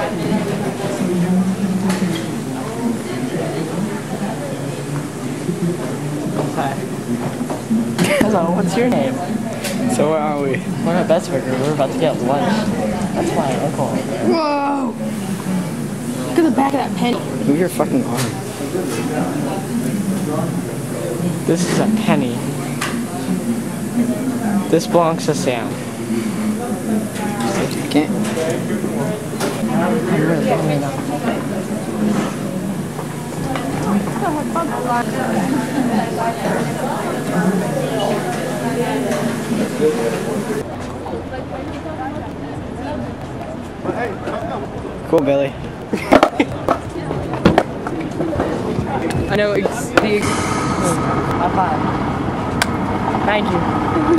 Hi. Hello, what's your name? So where are we? We're at Best Burger. We're about to get lunch. That's my uncle. Whoa! Look at the back of that penny. Move your fucking arm. This is a penny. This belongs to Sam. I can't. I'm really hungry now. Cool, Billy. I know the... High five. Thank you.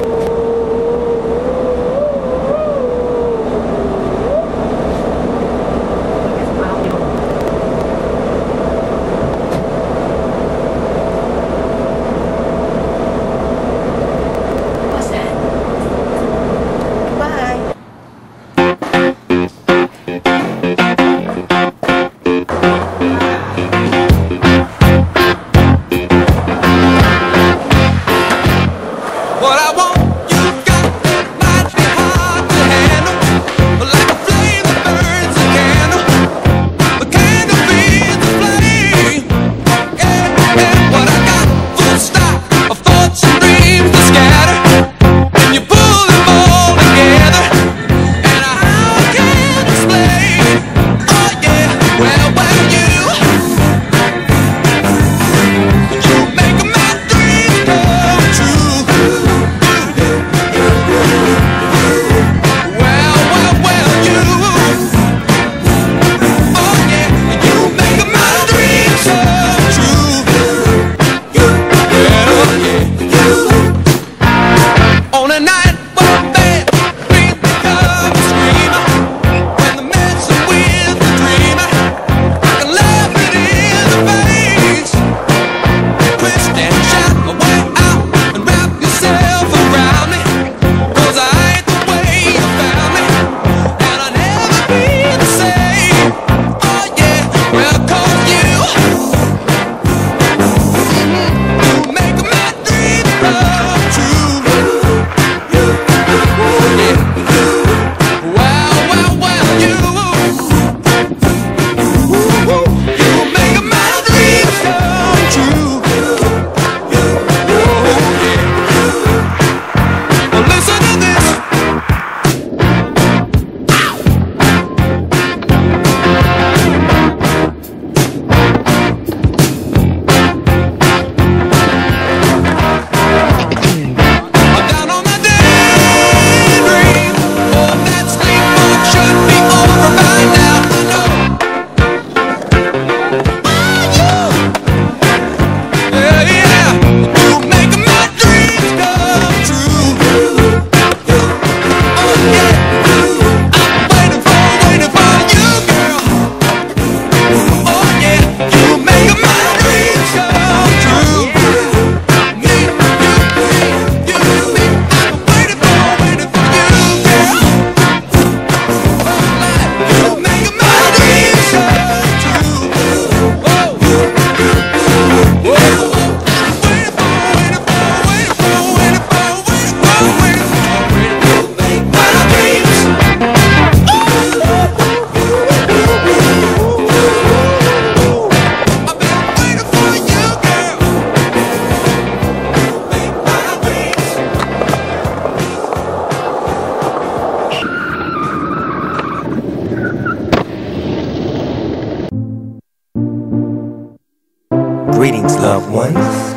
Greetings, loved ones.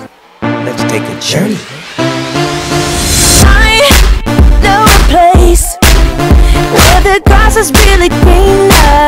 Let's take a journey. I know a place where the grass is really greener.